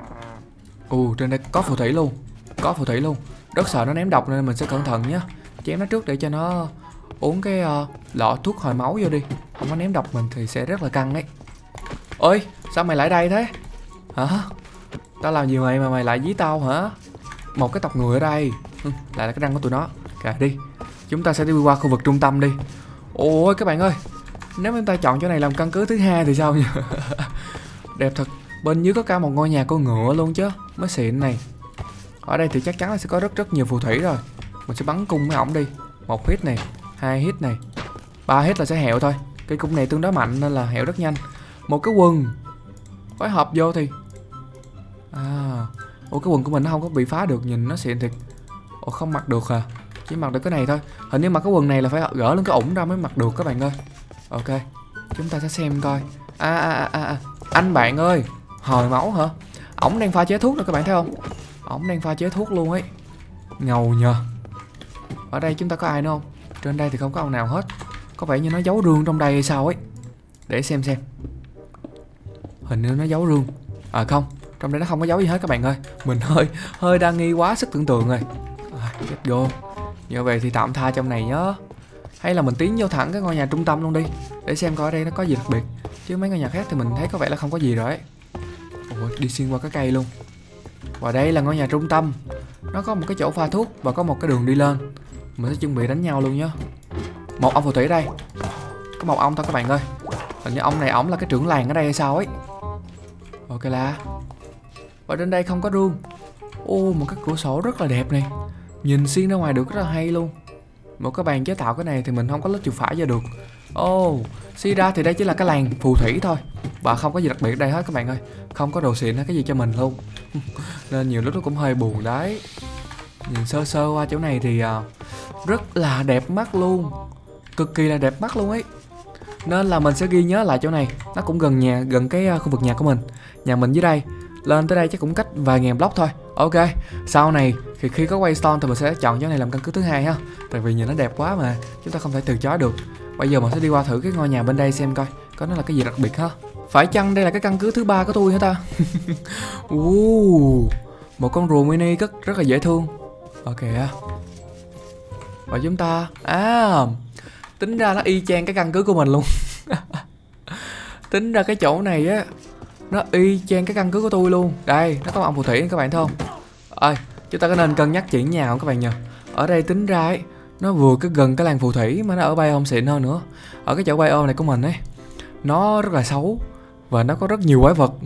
Ồ, trên đây có phù thủy luôn. Có phù thủy luôn. Rất sợ nó ném độc nên mình sẽ cẩn thận nhé. Chém nó trước để cho nó uống cái uh, lọ thuốc hồi máu vô đi. Không có ném độc mình thì sẽ rất là căng ấy. Ôi, sao mày lại đây thế? Hả? Tao làm gì mày mà mày lại dí tao hả? Một cái tộc người ở đây. Ừ, lại là cái răng của tụi nó. Kệ đi. Chúng ta sẽ đi qua khu vực trung tâm đi. Ôi các bạn ơi, nếu chúng ta chọn chỗ này làm căn cứ thứ hai thì sao nhỉ? Đẹp thật. Bên dưới có cả một ngôi nhà con ngựa luôn chứ. Mới xịn này. Ở đây thì chắc chắn là sẽ có rất rất nhiều phù thủy rồi. Mình sẽ bắn cung với ổng đi. Một hit này, hai hit này, ba hit là sẽ hẹo thôi. Cái cung này tương đối mạnh nên là hẹo rất nhanh. Một cái quần phối hợp vô thì à, ủa cái quần của mình nó không có bị phá được, nhìn nó xịn thiệt. Ủa không mặc được à? Chỉ mặc được cái này thôi. Hình như mặc cái quần này là phải gỡ lên cái ủng ra mới mặc được các bạn ơi. Ok, chúng ta sẽ xem coi. À à à à, anh bạn ơi, hồi máu hả? Ổng đang pha chế thuốc rồi các bạn thấy không? Ổng đang pha chế thuốc luôn ấy. Ngầu nhờ. Ở đây chúng ta có ai nữa không? Trên đây thì không có ông nào hết. Có vẻ như nó giấu rương trong đây hay sao ấy. Để xem xem. Hình như nó giấu rương. À không, trong đây nó không có giấu gì hết các bạn ơi. Mình hơi hơi đa nghi quá sức tưởng tượng rồi. À, let's go. Như vậy thì tạm tha trong này nhớ. Hay là mình tiến vô thẳng cái ngôi nhà trung tâm luôn đi. Để xem coi ở đây nó có gì đặc biệt. Chứ mấy ngôi nhà khác thì mình thấy có vẻ là không có gì rồi ấy. Ủa, đi xuyên qua cái cây luôn. Và đây là ngôi nhà trung tâm. Nó có một cái chỗ pha thuốc và có một cái đường đi lên. Mình sẽ chuẩn bị đánh nhau luôn nhá. Một ông phù thủy đây. Có một ông thôi các bạn ơi. Hình như ông này ổng là cái trưởng làng ở đây hay sao ấy. Ok là. Và trên đây không có rương. Ô, một cái cửa sổ rất là đẹp này. Nhìn xuyên ra ngoài được rất là hay luôn. Một cái bàn chế tạo cái này thì mình không có lướt chuột phải vô được. Ô, suy ra thì đây chỉ là cái làng phù thủy thôi. Và không có gì đặc biệt đây hết các bạn ơi. Không có đồ xịn hay cái gì cho mình luôn. Nên nhiều lúc nó cũng hơi buồn đấy. Nhìn sơ sơ qua chỗ này thì uh, rất là đẹp mắt luôn. Cực kỳ là đẹp mắt luôn ấy. Nên là mình sẽ ghi nhớ lại chỗ này. Nó cũng gần nhà, gần cái uh, khu vực nhà của mình. Nhà mình dưới đây. Lên tới đây chắc cũng cách vài ngàn block thôi. Ok, sau này thì khi có Waystone thì mình sẽ chọn chỗ này làm căn cứ thứ hai ha. Tại vì nhìn nó đẹp quá mà chúng ta không thể từ chối được. Bây giờ mình sẽ đi qua thử cái ngôi nhà bên đây xem coi có nó là cái gì đặc biệt ha. Phải chăng đây là cái căn cứ thứ ba của tôi hả ta? uh, một con rùa mini rất rất là dễ thương. Ok. Và chúng ta à, tính ra nó y chang cái căn cứ của mình luôn. Tính ra cái chỗ này á, nó y chang cái căn cứ của tôi luôn. Đây, nó có ông phù thủy các bạn thấy không? Ơi, Chúng ta có nên cân nhắc chuyển nhà không các bạn nhỉ? Ở đây tính ra ấy, nó vừa cái gần cái làng phù thủy mà nó ở biome xịn hơn nữa. Ở cái chỗ biome này của mình ấy, nó rất là xấu và nó có rất nhiều quái vật.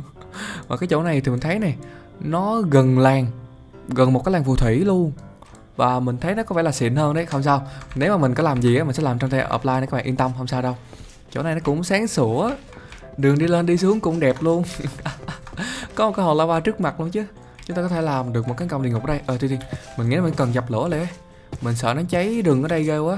Và cái chỗ này thì mình thấy này, nó gần làng, gần một cái làng phù thủy luôn. Và mình thấy nó có vẻ là xịn hơn đấy. Không sao, nếu mà mình có làm gì á, mình sẽ làm trong theo offline đấy các bạn yên tâm, không sao đâu. Chỗ này nó cũng sáng sủa, đường đi lên đi xuống cũng đẹp luôn. Có một cái hồ lava trước mặt luôn chứ. Chúng ta có thể làm được một cái công địa ngục ở đây. Ờ thì thì mình nghĩ là mình cần dập lửa lại. Mình sợ nó cháy đường ở đây ghê quá.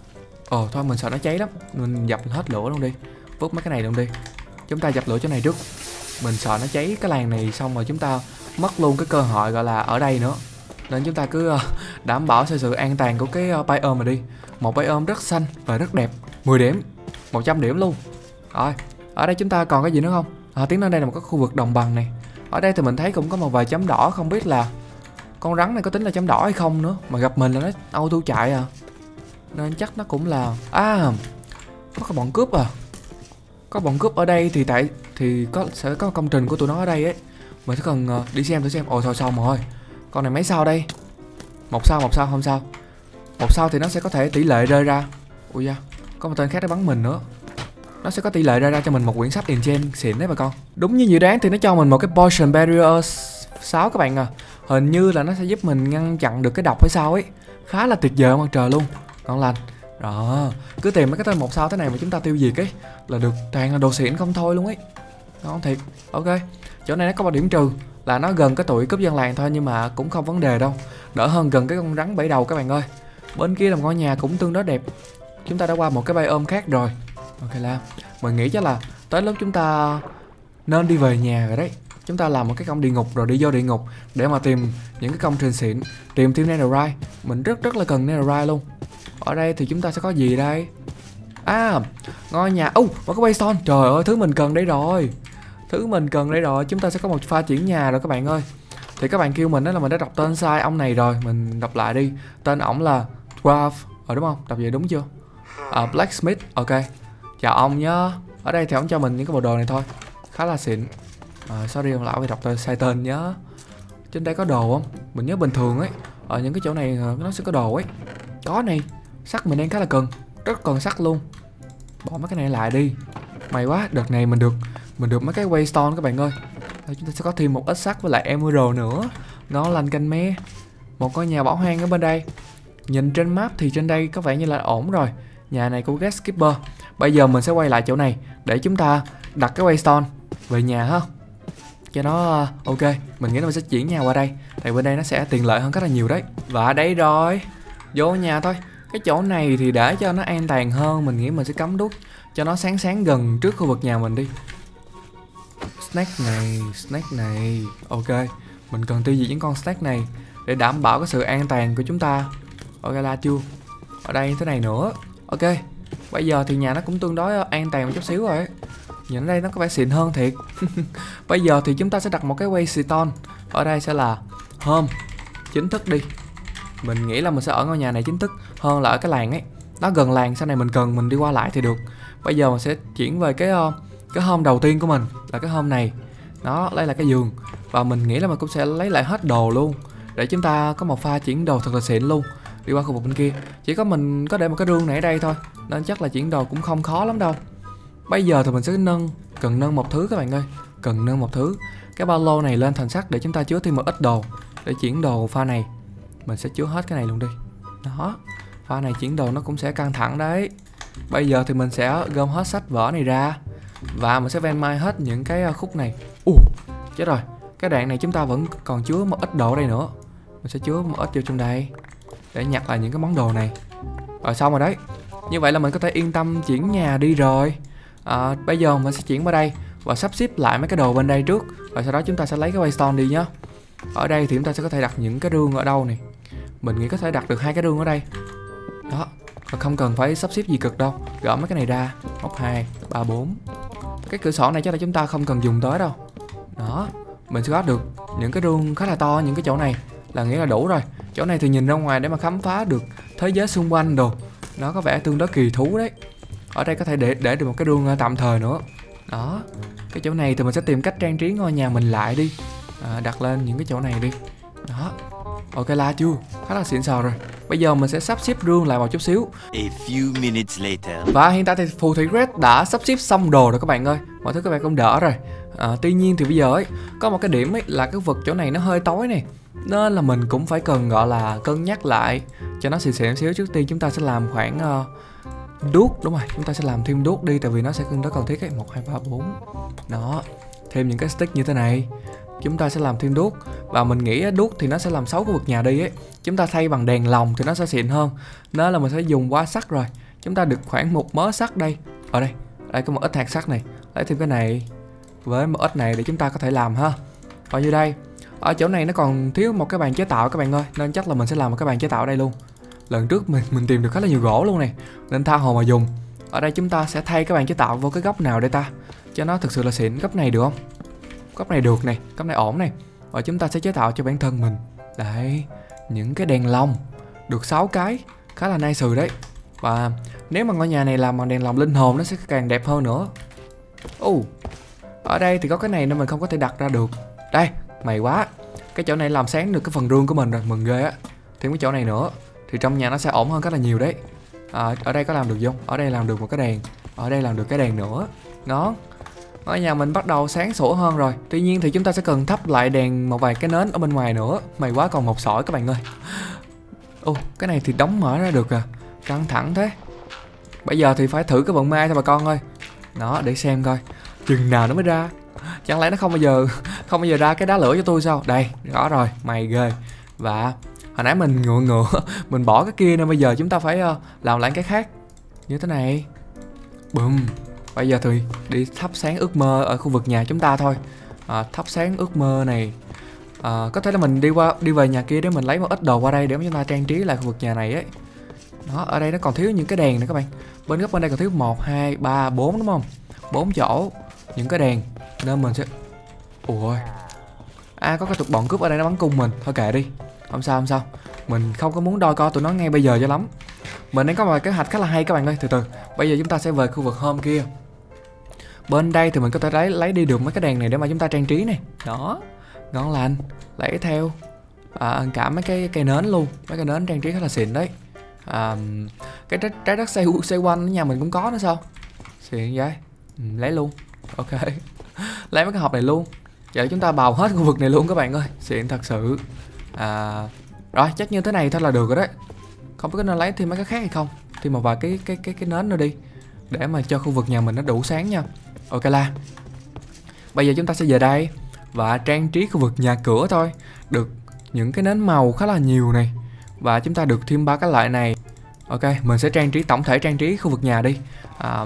Ồ thôi mình sợ nó cháy lắm, mình dập hết lửa luôn đi. Vứt mấy cái này luôn đi. Chúng ta dập lửa chỗ này trước. Mình sợ nó cháy cái làng này xong rồi chúng ta mất luôn cái cơ hội gọi là ở đây nữa. Nên chúng ta cứ uh, đảm bảo sự an toàn của cái uh, biome mà đi. Một biome rất xanh và rất đẹp. Mười điểm, một trăm điểm luôn. Rồi, ở đây chúng ta còn cái gì nữa không? À, tiến đến đây là một cái khu vực đồng bằng này. Ở đây thì mình thấy cũng có một vài chấm đỏ, không biết là con rắn này có tính là chấm đỏ hay không nữa. Mà gặp mình là nó auto chạy à. Nên chắc nó cũng là... À, có cái bọn cướp à. Có bọn cướp ở đây thì tại thì có sẽ có công trình của tụi nó ở đây ấy. Mình sẽ cần uh, đi xem thử xem. Ồ thôi xong rồi. Con này mấy sao đây? Một sao, một sao, không sao. Một sao thì nó sẽ có thể tỷ lệ rơi ra. Ui da, có một tên khác để bắn mình nữa. Nó sẽ có tỷ lệ ra ra cho mình một quyển sách enchant xịn đấy bà con. Đúng như dự đoán thì nó cho mình một cái potion barrier sáu các bạn à. Hình như là nó sẽ giúp mình ngăn chặn được cái độc hay sao ấy. Khá là tuyệt vời mặt trời luôn. Ngon lành. Đó, cứ tìm mấy cái tên một sao thế này mà chúng ta tiêu diệt ấy là được toàn là đồ xịn không thôi luôn ấy. Ngon thiệt. Ok, chỗ này nó có một điểm trừ là nó gần cái tuổi cướp dân làng thôi, nhưng mà cũng không vấn đề đâu. Đỡ hơn gần cái con rắn bảy đầu các bạn ơi. Bên kia là một ngôi nhà cũng tương đối đẹp. Chúng ta đã qua một cái biome khác rồi. Ok là mình nghĩ chắc là tới lúc chúng ta nên đi về nhà rồi đấy. Chúng ta làm một cái công địa ngục rồi đi vô địa ngục để mà tìm những cái công trình xịn, tìm thêm netherite. Mình rất rất là cần netherite luôn. Ở đây thì chúng ta sẽ có gì đây? À, ngôi nhà. Ú, uh, có cái waystone. Trời ơi, thứ mình cần đây rồi. Thứ mình cần đây rồi. Chúng ta sẽ có một pha chuyển nhà rồi các bạn ơi. Thì các bạn kêu mình đó là mình đã đọc tên sai ông này rồi. Mình đọc lại đi. Tên ổng là Dwarf. Ờ đúng không? Đọc vậy đúng chưa? À, Blacksmith. Ok. Chào ông nhá. Ở đây thì ông cho mình những cái bộ đồ này thôi. Khá là xịn. À, sorry ông lão vì đọc tên sai tên nhớ. Trên đây có đồ không? Mình nhớ bình thường ấy. Ở những cái chỗ này nó sẽ có đồ ấy. Có này. Sắt mình đang khá là cần. Rất cần sắt luôn. Bỏ mấy cái này lại đi. May quá. Đợt này mình được Mình được mấy cái waystone các bạn ơi. Đây, chúng ta sẽ có thêm một ít sắt với lại emerald nữa. Ngon lành canh me. Một ngôi nhà bỏ hoang ở bên đây. Nhìn trên map thì trên đây có vẻ như là ổn rồi. Nhà này của Guest Skipper. Bây giờ mình sẽ quay lại chỗ này để chúng ta đặt cái waystone về nhà ha. Cho nó ok. Mình nghĩ là mình sẽ chuyển nhà qua đây. Tại bên đây nó sẽ tiện lợi hơn rất là nhiều đấy. Và đây rồi. Vô nhà thôi. Cái chỗ này thì để cho nó an toàn hơn, mình nghĩ mình sẽ cắm đuốc cho nó sáng sáng gần trước khu vực nhà mình đi. Snake này, snake này. Ok, mình cần tiêu diệt những con snake này để đảm bảo cái sự an toàn của chúng ta. Ok là chưa. Ở đây thế này nữa. Ok, bây giờ thì nhà nó cũng tương đối an toàn một chút xíu rồi. Nhìn ở đây nó có vẻ xịn hơn thiệt. Bây giờ thì chúng ta sẽ đặt một cái waystone. Ở đây sẽ là home chính thức đi. Mình nghĩ là mình sẽ ở ngôi nhà này chính thức hơn là ở cái làng ấy. Nó gần làng, sau này mình cần mình đi qua lại thì được. Bây giờ mình sẽ chuyển về cái uh, cái home đầu tiên của mình là cái home này. Đó, đây là cái giường. Và mình nghĩ là mình cũng sẽ lấy lại hết đồ luôn để chúng ta có một pha chuyển đồ thật là xịn luôn. Đi qua khu vực bên kia. Chỉ có mình có để một cái rương này ở đây thôi, nên chắc là chuyển đồ cũng không khó lắm đâu. Bây giờ thì mình sẽ nâng Cần nâng một thứ các bạn ơi. Cần nâng một thứ. Cái ba lô này lên thành sắt để chúng ta chứa thêm một ít đồ. Để chuyển đồ pha này mình sẽ chứa hết cái này luôn đi. Đó, pha này chuyển đồ nó cũng sẽ căng thẳng đấy. Bây giờ thì mình sẽ gom hết sách vở này ra. Và mình sẽ ven mai hết những cái khúc này. Ù, uh, chết rồi. Cái đoạn này chúng ta vẫn còn chứa một ít đồ ở đây nữa. Mình sẽ chứa một ít vô trong đây để nhặt lại những cái món đồ này. Rồi xong rồi đấy. Như vậy là mình có thể yên tâm chuyển nhà đi rồi. à, Bây giờ mình sẽ chuyển qua đây và sắp xếp lại mấy cái đồ bên đây trước. Và sau đó chúng ta sẽ lấy cái waystone đi nhá. Ở đây thì chúng ta sẽ có thể đặt những cái rương ở đâu này. Mình nghĩ có thể đặt được hai cái rương ở đây. Đó, và không cần phải sắp xếp gì cực đâu. Gỡ mấy cái này ra. Một, hai, ba, bốn. Cái cửa sổ này chắc là chúng ta không cần dùng tới đâu. Đó, mình sẽ có được những cái rương khá là to. Những cái chỗ này là nghĩa là đủ rồi. Chỗ này thì nhìn ra ngoài để mà khám phá được thế giới xung quanh đồ. Nó có vẻ tương đối kỳ thú đấy. Ở đây có thể để, để được một cái rương tạm thời nữa. Đó, cái chỗ này thì mình sẽ tìm cách trang trí ngôi nhà mình lại đi. À, đặt lên những cái chỗ này đi. Đó, Ok la chưa, khá là xịn sò rồi. Bây giờ mình sẽ sắp xếp rương lại một chút xíu. A few minutes later. Và hiện tại thì phù thủy Red đã sắp xếp xong đồ rồi các bạn ơi. Mọi thứ các bạn cũng đỡ rồi. à, Tuy nhiên thì bây giờ ấy có một cái điểm ấy là cái vực chỗ này nó hơi tối này, nên là mình cũng phải cần gọi là cân nhắc lại cho nó xịn xịn xíu. Trước tiên chúng ta sẽ làm khoảng uh, đuốc, đúng rồi, chúng ta sẽ làm thêm đuốc đi, tại vì nó sẽ rất cần thiết ấy. Một, hai, ba, bốn. Đó, thêm những cái stick như thế này. Chúng ta sẽ làm thêm đuốc. Và mình nghĩ đuốc thì nó sẽ làm xấu cái vực nhà đi ấy. Chúng ta thay bằng đèn lồng thì nó sẽ xịn hơn. Nên là mình sẽ dùng qua sắt rồi. Chúng ta được khoảng một mớ sắt đây. Ở đây, đây có một ít hạt sắt này. Lấy thêm cái này với một ít này để chúng ta có thể làm ha. Bao nhiêu đây? Ở chỗ này nó còn thiếu một cái bàn chế tạo các bạn ơi, nên chắc là mình sẽ làm một cái bàn chế tạo ở đây luôn. Lần trước mình mình tìm được khá là nhiều gỗ luôn này, nên tha hồ mà dùng. Ở đây chúng ta sẽ thay cái bàn chế tạo vô cái góc nào đây ta, cho nó thực sự là xịn. Góc này được không? Góc này được này, góc này ổn này. Và chúng ta sẽ chế tạo cho bản thân mình đấy những cái đèn lồng được sáu cái, khá là nice đấy. Và nếu mà ngôi nhà này làm bằng đèn lồng linh hồn nó sẽ càng đẹp hơn nữa. Ồ, uh, ở đây thì có cái này nên mình không có thể đặt ra được. Đây, may quá. Cái chỗ này làm sáng được cái phần rương của mình rồi, mừng ghê á. Thêm cái chỗ này nữa thì trong nhà nó sẽ ổn hơn rất là nhiều đấy. à, Ở đây có làm được không? Ở đây làm được một cái đèn. Ở đây làm được cái đèn nữa. Ngon. Ở nhà mình bắt đầu sáng sủa hơn rồi. Tuy nhiên thì chúng ta sẽ cần thắp lại đèn một vài cái nến ở bên ngoài nữa. May quá còn một sỏi các bạn ơi. Ồ, cái này thì đóng mở ra được à. Căng thẳng thế. Bây giờ thì phải thử cái vận may thôi bà con ơi. Đó, để xem coi chừng nào nó mới ra. Chẳng lẽ nó không bao giờ không bao giờ ra cái đá lửa cho tôi sao? Đây, rõ rồi, mày ghê. Và hồi nãy mình ngựa ngựa mình bỏ cái kia nên bây giờ chúng ta phải uh, làm lại cái khác. Như thế này. Bùm. Bây giờ thì đi thắp sáng ước mơ ở khu vực nhà chúng ta thôi. à, Thắp sáng ước mơ này. à, Có thể là mình đi qua đi về nhà kia để mình lấy một ít đồ qua đây để chúng ta trang trí lại khu vực nhà này ấy. Đó, ở đây nó còn thiếu những cái đèn nữa các bạn. Bên góc bên đây còn thiếu một, hai, ba, bốn đúng không? Bốn chỗ những cái đèn. Nên mình sẽ... Ủa, à có cái tụi bọn cướp ở đây nó bắn cung mình. Thôi kệ đi, không sao không sao. Mình không có muốn đôi co tụi nó ngay bây giờ cho lắm. Mình đang có một kế hoạch khá là hay các bạn ơi. Từ từ, bây giờ chúng ta sẽ về khu vực home kia. Bên đây thì mình có thể lấy lấy đi được mấy cái đèn này để mà chúng ta trang trí này. Đó, ngon lành. Lấy theo à, cả mấy cái cây nến luôn. Mấy cái nến trang trí khá là xịn đấy. à, Cái trái, trái đất xoay, xoay quanh ở nhà mình cũng có nữa sao. Xịn vậy. ừ, Lấy luôn. Ok. Lấy mấy cái hộp này luôn. Giờ chúng ta bào hết khu vực này luôn các bạn ơi. Xịn thật sự. à, Rồi chắc như thế này thôi là được rồi đấy. Không biết có nên lấy thêm mấy cái khác hay không. Thêm một vài cái cái cái cái nến nữa đi, để mà cho khu vực nhà mình nó đủ sáng nha. Ok la. Bây giờ chúng ta sẽ về đây và trang trí khu vực nhà cửa thôi. Được những cái nến màu khá là nhiều này. Và chúng ta được thêm ba cái loại này. Ok, mình sẽ trang trí tổng thể trang trí khu vực nhà đi. à,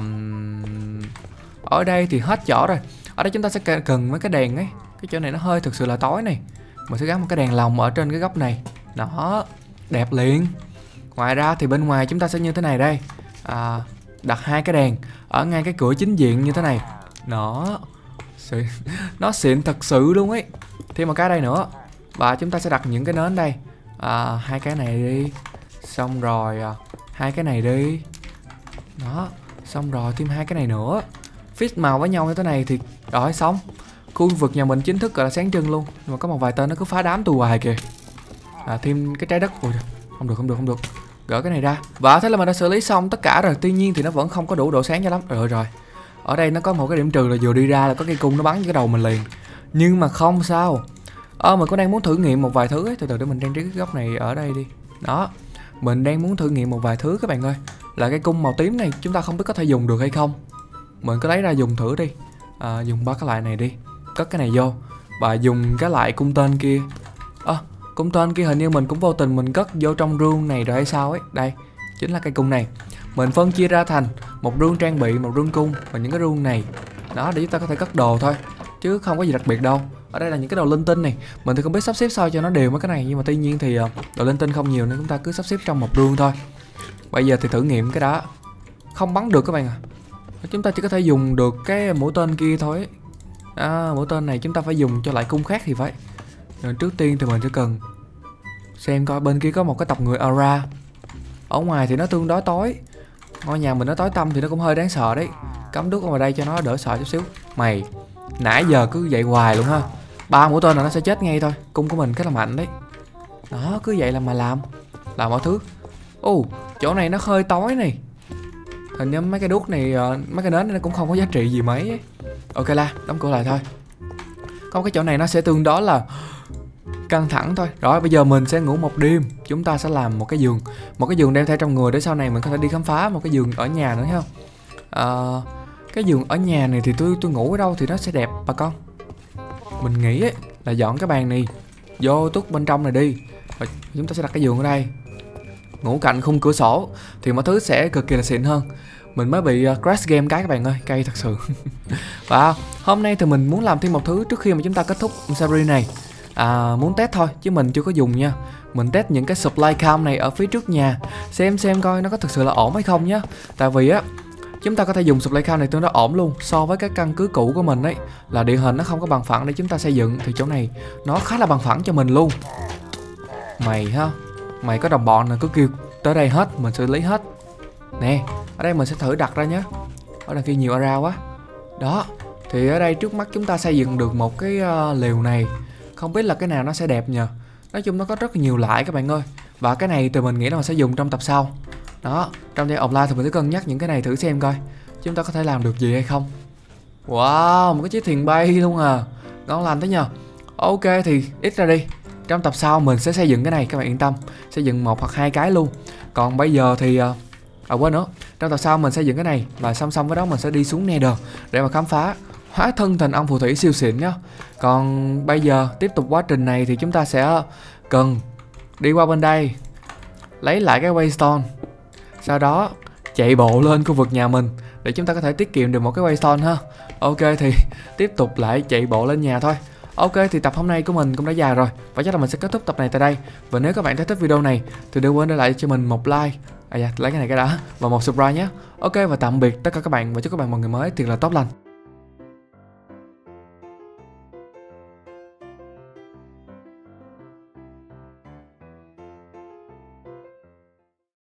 Ở đây thì hết chỗ rồi. Ở đây chúng ta sẽ cần mấy cái đèn ấy. Cái chỗ này nó hơi thực sự là tối này. Mình sẽ gắn một cái đèn lồng ở trên cái góc này. Đó, đẹp liền. Ngoài ra thì bên ngoài chúng ta sẽ như thế này đây. à, Đặt hai cái đèn ở ngay cái cửa chính diện như thế này. Nó xịn. Nó xịn thật sự luôn ấy. Thêm một cái đây nữa. Và chúng ta sẽ đặt những cái nến đây. à, Hai cái này đi. Xong rồi à, hai cái này đi. Đó, xong rồi thêm hai cái này nữa. Fix màu với nhau như thế này thì rồi xong. Khu vực nhà mình chính thức gọi là sáng trưng luôn. Nhưng mà có một vài tên nó cứ phá đám tù hoài kìa. à, Thêm cái trái đất. Ôi, không được không được không được. Gỡ cái này ra. Và thế là mình đã xử lý xong tất cả rồi. Tuy nhiên thì nó vẫn không có đủ độ sáng cho lắm. Rồi rồi. Ở đây nó có một cái điểm trừ là vừa đi ra là có cây cung nó bắn với cái đầu mình liền. Nhưng mà không sao. Ờ mình cũng đang muốn thử nghiệm một vài thứ ấy. Từ từ để mình trang trí cái góc này ở đây đi. Đó. Mình đang muốn thử nghiệm một vài thứ các bạn ơi. Là cái cung màu tím này chúng ta không biết có thể dùng được hay không. Mình cứ lấy ra dùng thử đi. à, Dùng ba cái loại này đi. Cất cái này vô. Và dùng cái loại cung tên kia. Ơ à, cung tên kia hình như mình cũng vô tình mình cất vô trong rương này rồi hay sao ấy. Đây, chính là cây cung này. Mình phân chia ra thành một rương trang bị, một rương cung và những cái rương này. Đó, để chúng ta có thể cất đồ thôi. Chứ không có gì đặc biệt đâu. Ở đây là những cái đồ linh tinh này. Mình thì không biết sắp xếp sao cho nó đều mấy cái này. Nhưng mà tuy nhiên thì đồ linh tinh không nhiều nên chúng ta cứ sắp xếp trong một rương thôi. Bây giờ thì thử nghiệm cái đó. Không bắn được các bạn à. Chúng ta chỉ có thể dùng được cái mũi tên kia thôi. à, Mũi tên này chúng ta phải dùng cho lại cung khác thì phải. Rồi trước tiên thì mình sẽ cần xem coi bên kia có một cái tộc người aura. Ở ngoài thì nó tương đối tối. Ngôi nhà mình nó tối tăm thì nó cũng hơi đáng sợ đấy. Cắm đuốc vào đây cho nó đỡ sợ chút xíu. Mày, nãy giờ cứ vậy hoài luôn ha. Ba mũi tên là nó sẽ chết ngay thôi. Cung của mình khá là mạnh đấy. Đó, cứ vậy là mà làm Làm mọi thứ. Ồ, chỗ này nó hơi tối này. Hình như mấy cái đuốc này, mấy cái nến này nó cũng không có giá trị gì mấy ấy. Ok la, đóng cửa lại thôi. Có cái chỗ này nó sẽ tương đối là căng thẳng thôi. Rồi bây giờ mình sẽ ngủ một đêm. Chúng ta sẽ làm một cái giường, một cái giường đem theo trong người để sau này mình có thể đi khám phá. Một cái giường ở nhà nữa không? à, Cái giường ở nhà này thì tôi tôi ngủ ở đâu thì nó sẽ đẹp bà con. Mình nghĩ ấy, là dọn cái bàn này vô túc bên trong này đi. Rồi chúng ta sẽ đặt cái giường ở đây, ngủ cạnh khung cửa sổ thì mọi thứ sẽ cực kỳ là xịn hơn. Mình mới bị uh, crash game cái các bạn ơi, cay thật sự. Và hôm nay thì mình muốn làm thêm một thứ trước khi mà chúng ta kết thúc series này. À, muốn test thôi chứ mình chưa có dùng nha. Mình test những cái supply cam này ở phía trước nhà, xem xem coi nó có thực sự là ổn hay không nhá. Tại vì á, chúng ta có thể dùng supply cam này tương đối ổn luôn. So với cái căn cứ cũ của mình ấy, là địa hình nó không có bằng phẳng để chúng ta xây dựng, thì chỗ này nó khá là bằng phẳng cho mình luôn. Mày ha, mày có đồng bọn nào cứ kêu tới đây hết, mình xử lý hết. Nè, ở đây mình sẽ thử đặt ra nhé. Ở đằng kia nhiều area quá. Đó, thì ở đây trước mắt chúng ta xây dựng được một cái uh, lều này. Không biết là cái nào nó sẽ đẹp nhờ. Nói chung nó có rất là nhiều loại các bạn ơi. Và cái này thì mình nghĩ là mình sẽ dùng trong tập sau. Đó, trong đây offline thì mình sẽ cân nhắc những cái này thử xem coi chúng ta có thể làm được gì hay không. Wow, một cái chiếc thuyền bay luôn à. Ngon lành thế nhờ. Ok thì ít ra đi, trong tập sau mình sẽ xây dựng cái này, các bạn yên tâm. Xây dựng một hoặc hai cái luôn. Còn bây giờ thì uh, à quên nữa, trong tập sau mình xây dựng cái này và song song với đó mình sẽ đi xuống Nether để mà khám phá, hóa thân thành ông phù thủy siêu xịn nhá. Còn bây giờ tiếp tục quá trình này thì chúng ta sẽ cần đi qua bên đây, lấy lại cái waystone, sau đó chạy bộ lên khu vực nhà mình để chúng ta có thể tiết kiệm được một cái waystone ha. Ok thì tiếp tục lại chạy bộ lên nhà thôi. Ok thì tập hôm nay của mình cũng đã dài rồi, và chắc là mình sẽ kết thúc tập này tại đây. Và nếu các bạn thấy thích video này thì đừng quên để lại cho mình một like, à dạ, lấy cái này cái đã, và một subscribe nhé. Ok và tạm biệt tất cả các bạn, và chúc các bạn một ngày mới thiệt là tốt lành.